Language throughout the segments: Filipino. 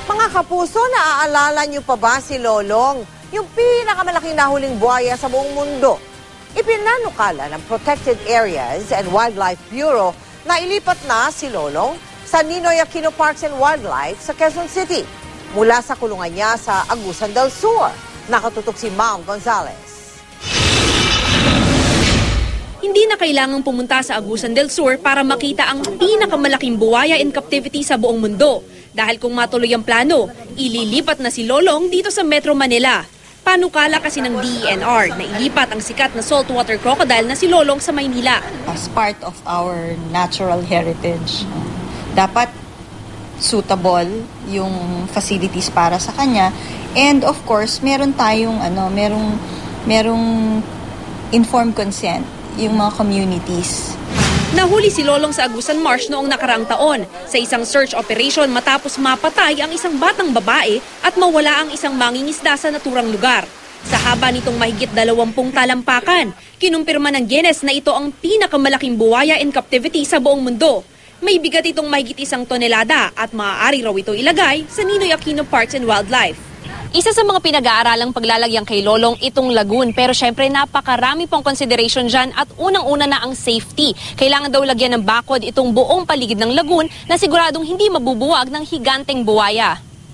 Mga kapuso, naaalala niyo pa ba si Lolong? Yung pinakamalaking nahuling buhaya sa buong mundo. Ipinanukala ng Protected Areas and Wildlife Bureau na ilipat na si Lolong sa Ninoy Aquino Parks and Wildlife sa Quezon City. Mula sa kulungan niya sa Agusan del Sur. Nakatutok si Ma'am Gonzales. Hindi na kailangang pumunta sa Agusan del Sur para makita ang pinakamalaking buwaya in captivity sa buong mundo. Dahil kung matuloy ang plano, ililipat na si Lolong dito sa Metro Manila. Panukala kasi ng DENR na ilipat ang sikat na saltwater crocodile na si Lolong sa Maynila. As part of our natural heritage, dapat suitable yung facilities para sa kanya. And of course, meron tayong merong informed consent yung mga communities. Nahuli si Lolong sa Agusan Marsh noong nakaraang taon sa isang search operation matapos mapatay ang isang batang babae at mawala ang isang mangingisda sa naturang lugar. Sa haba nitong mahigit 20 talampakan, kinumpirma ng Guinness na ito ang pinakamalaking buwaya in captivity sa buong mundo. May bigat itong mahigit 1 tonelada at maaari raw ito ilagay sa Ninoy Aquino Parks and Wildlife. Isa sa mga pinag-aaralang paglalagyang kay Lolong itong lagoon, pero syempre napakarami pong consideration dyan at unang-una na ang safety. Kailangan daw lagyan ng bakod itong buong paligid ng lagoon na siguradong hindi mabubuwag ng higanteng buwaya.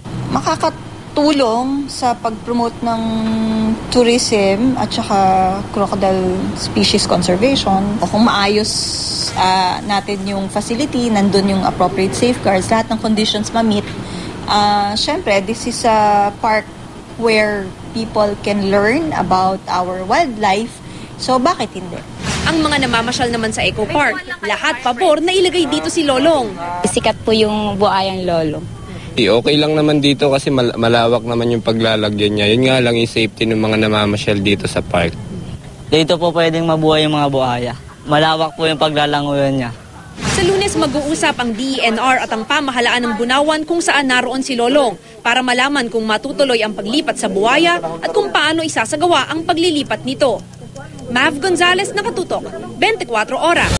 Makakatulong sa pag-promote ng tourism at saka crocodile species conservation. O kung maayos natin yung facility, nandun yung appropriate safeguards, lahat ng conditions ma-meet. Siyempre, this is a park where people can learn about our wildlife. So, bakit hindi? Ang mga namamasyal naman sa Eco Park, lahat pabor na ilagay dito si Lolong. Sikat po yung buhayang Lolong. Okay lang naman dito kasi malawak naman yung paglalagyan niya. Yun nga lang yung safety ng mga namamasyal dito sa park. Dito po pwedeng mabuhay yung mga buhaya. Malawak po yung paglalanguyan niya. Sa Lunes, mag-uusap ang DENR at ang pamahalaan ng Bunawan kung saan naroon si Lolong para malaman kung matutuloy ang paglipat sa buwaya at kung paano isasagawa ang paglilipat nito. Mav Gonzales, nakatutok, 24 Oras.